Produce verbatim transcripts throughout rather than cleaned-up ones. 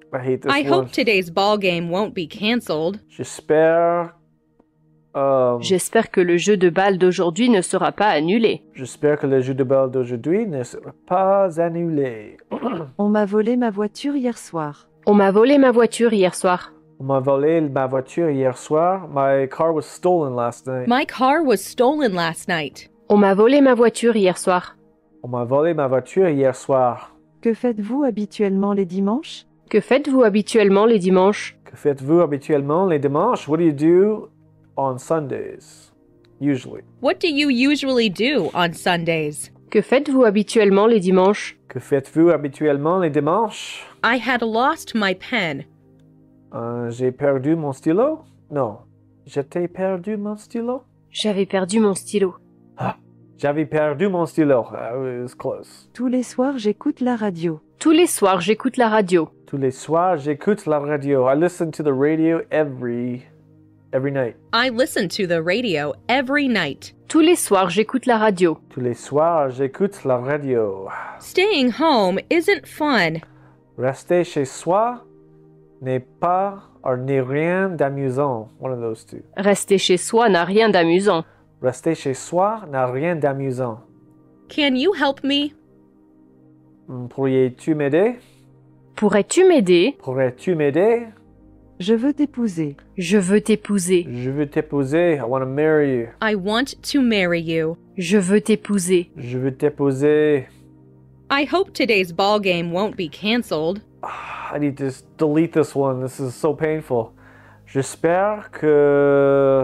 I hate this I one. hope today's ball game won't be canceled. J'espère... Um, J'espère que le jeu de balle d'aujourd'hui ne sera pas annulé. J'espère que le jeu de balle d'aujourd'hui ne sera pas annulé. On m'a volé ma voiture hier soir. On m'a volé ma voiture hier soir. On m'a volé ma voiture hier soir. My car was stolen last night. My car was stolen last night. On m'a volé ma voiture hier soir. On m'a volé ma voiture hier soir. Que faites-vous habituellement les dimanches? Que faites-vous habituellement les dimanches? Que faites-vous habituellement les dimanches? What do you do on Sundays? Usually. What do you usually do on Sundays? Que faites-vous habituellement les dimanches? Que faites-vous habituellement les dimanches? I had lost my pen. Euh, j'ai perdu mon stylo? Non. J'étais perdu mon stylo? J'avais perdu mon stylo. Ah, j'avais perdu mon stylo. Uh, it was close. Tous les soirs, j'écoute la radio. Tous les soirs, j'écoute la radio. Tous les soirs, j'écoute la radio. I listen to the radio every every night. I listen to the radio every night. Tous les soirs, j'écoute la radio. Tous les soirs, j'écoute la radio. Staying home isn't fun. Rester chez soi n'est pas or n'est rien d'amusant. One of those two. Rester chez soi n'a rien d'amusant. Rester chez soi n'a rien d'amusant. Can you help me? Pourrais-tu m'aider? Pourrais-tu m'aider? Pourrais-tu m'aider? Je veux t'épouser. Je veux t'épouser. Je veux t'épouser. I want to marry you. I want to marry you. Je veux t'épouser. Je veux t'épouser. I hope today's ball game won't be canceled. I need to just delete this one. This is so painful. J'espère que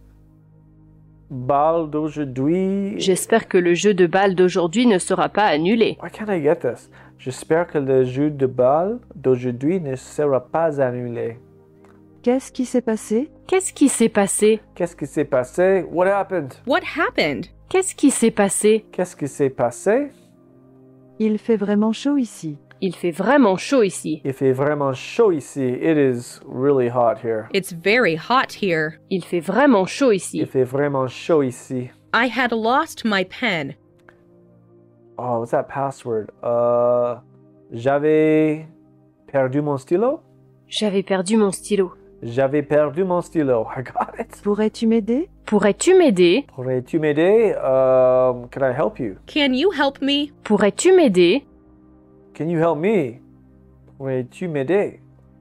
balle d'aujourd'hui. J'espère que le jeu de balle d'aujourd'hui ne sera pas annulé. Why can't I get this? J'espère que le jeu de balle d'aujourd'hui ne sera pas annulé. Qu'est-ce qui s'est passé? Qu'est-ce qui s'est passé? Qu'est-ce qui s'est passé? What happened? What happened? Qu'est-ce qui s'est passé? Qu'est-ce qui s'est passé? Il fait vraiment chaud ici. Il fait vraiment chaud ici. Il fait vraiment chaud ici. It is really hot here. It's very hot here. Il fait vraiment chaud ici. Il fait vraiment chaud ici. I had lost my pen. Oh, what's that password? Uh, j'avais perdu mon stylo? J'avais perdu mon stylo. J'avais perdu mon stylo. I got it. Pourrais-tu m'aider? Pourrais-tu m'aider? Pourrais-tu m'aider? Um, can I help you? Can you help me? Pourrais-tu m'aider? Can you help me? Pourrais-tu m'aider?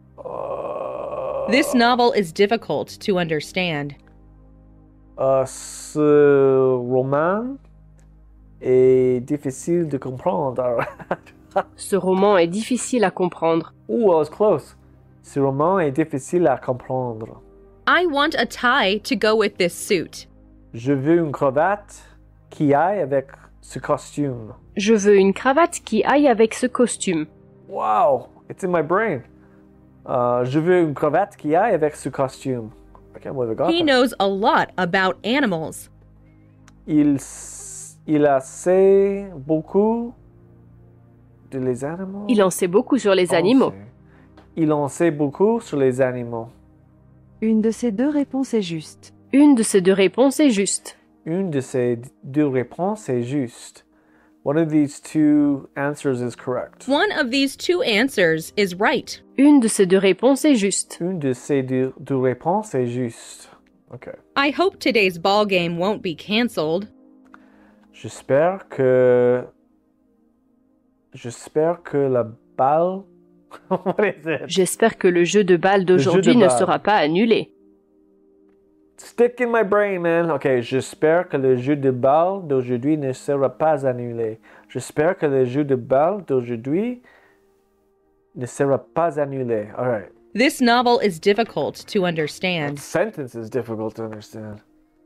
Uh, This novel is difficult to understand. uh, ce roman est difficile de comprendre. Ce roman est difficile à comprendre. Ooh, I was close. Ce roman est difficile à comprendre. I want a tie to go with this suit. Je veux une cravate qui aille avec ce costume. Je veux une cravate qui aille avec ce costume. Wow, it's in my brain. Uh, je veux une cravate qui aille avec ce costume. I can't believe I got He that. knows a lot about animals. Il, s- il a sait beaucoup de les animaux. Il en sait beaucoup sur les animaux. Il en sait beaucoup sur les animaux. Une de ces deux réponses est juste. Une de ces deux réponses est juste. Une de ces deux réponses est juste. One of these two answers is correct. One of these two answers is right. Une de ces deux réponses est juste. Une de ces deux, deux réponses est juste. Okay. I hope today's ball game won't be canceled. J'espère que... J'espère que la balle... What is it? J'espère que le jeu de balle d'aujourd'hui de ne balle. sera pas annulé. Stick in my brain, man. Ok, j'espère que le jeu de balle d'aujourd'hui ne sera pas annulé. J'espère que le jeu de balle d'aujourd'hui ne sera pas annulé. All right. This novel is difficult to That understand. sentence is difficult to understand.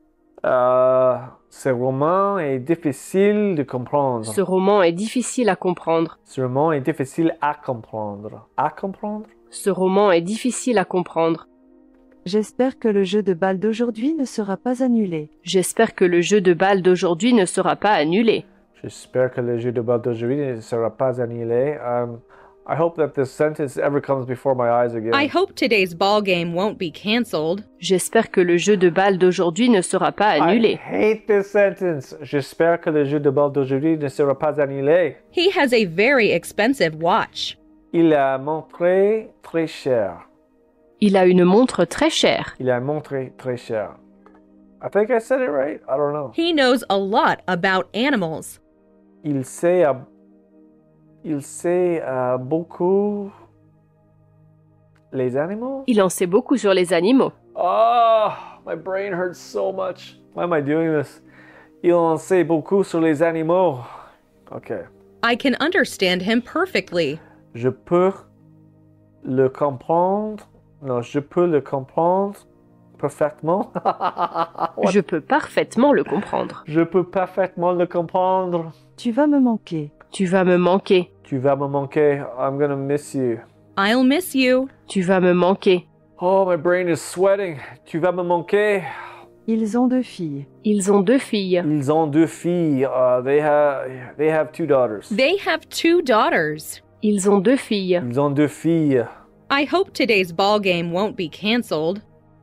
Euh, ce roman est difficile de comprendre. Ce roman est difficile à comprendre. Ce roman est difficile à comprendre. À comprendre? Ce roman est difficile à comprendre. J'espère que le jeu de balle d'aujourd'hui ne sera pas annulé. J'espère que le jeu de balle d'aujourd'hui ne sera pas annulé. J'espère que le jeu de balle d'aujourd'hui ne sera pas annulé. Um, I hope that this sentence ever comes before my eyes again. I hope today's ball game won't be canceled. J'espère que le jeu de balle d'aujourd'hui ne sera pas I annulé. hate this sentence. J'espère que le jeu de balle d'aujourd'hui ne sera pas annulé. He has a very expensive watch. Il a montré très chère. Il a une montre très chère. Il a une montre très chère. I think I said it right. I don't know. He knows a lot about animals. Il sait, euh, il sait euh, beaucoup les animaux. Il en sait beaucoup sur les animaux. Oh, my brain hurts so much. Why am I doing this? Il en sait beaucoup sur les animaux. Okay. I can understand him perfectly. Je peux le comprendre. Non, je peux le comprendre parfaitement. What? Je peux parfaitement le comprendre. Je peux parfaitement le comprendre. Tu vas me manquer. Tu vas me manquer. Tu vas me manquer. I'm gonna miss you. I'll miss you. Tu vas me manquer. Oh, my brain is sweating. Tu vas me manquer. Ils ont deux filles. Ils ont deux filles. Ils ont deux filles. Uh, they have they have two daughters. They have two daughters. Ils ont deux filles. Ils ont deux filles. I hope today's ball game won't be canceled.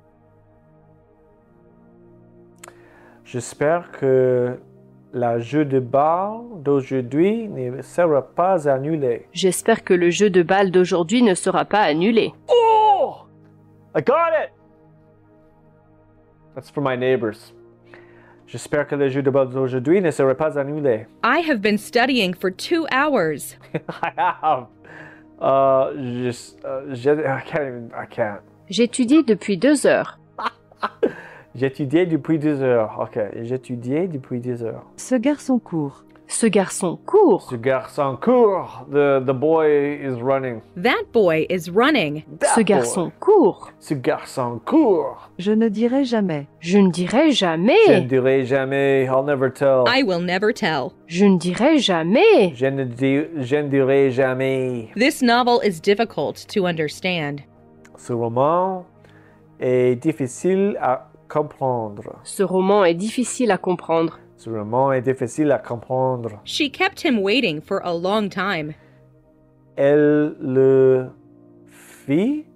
J'espère que le jeu de balle d'aujourd'hui ne sera pas annulé. J'espère que le jeu de balle d'aujourd'hui ne sera pas annulé. Oh! I got it! That's for my neighbors. J'espère que le jeu de balle d'aujourd'hui ne sera pas annulé. I have been studying for two hours. I have. Uh, just, uh, je, I can't even, I can't. J'étudie depuis deux heures. J'étudiais depuis deux heures. Ok, j'étudiais depuis deux heures. Ce garçon court. Ce garçon court. Ce garçon court. The, the boy is running. That boy is running. That Ce garçon boy. court. Ce garçon court. Je ne dirai jamais. Je ne dirai Je ne jamais. dirai jamais. I'll never tell. I will never tell. Je ne dirai jamais. Je ne, di- je ne dirai jamais. This novel is difficult to understand. Ce roman est difficile à comprendre. Ce roman est difficile à comprendre. Ce roman est difficile à comprendre. She kept him waiting for a long time. Elle le fit.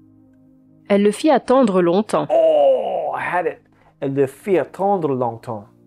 Elle le fit attendre longtemps. Oh, I had it. Elle le fit attendre longtemps.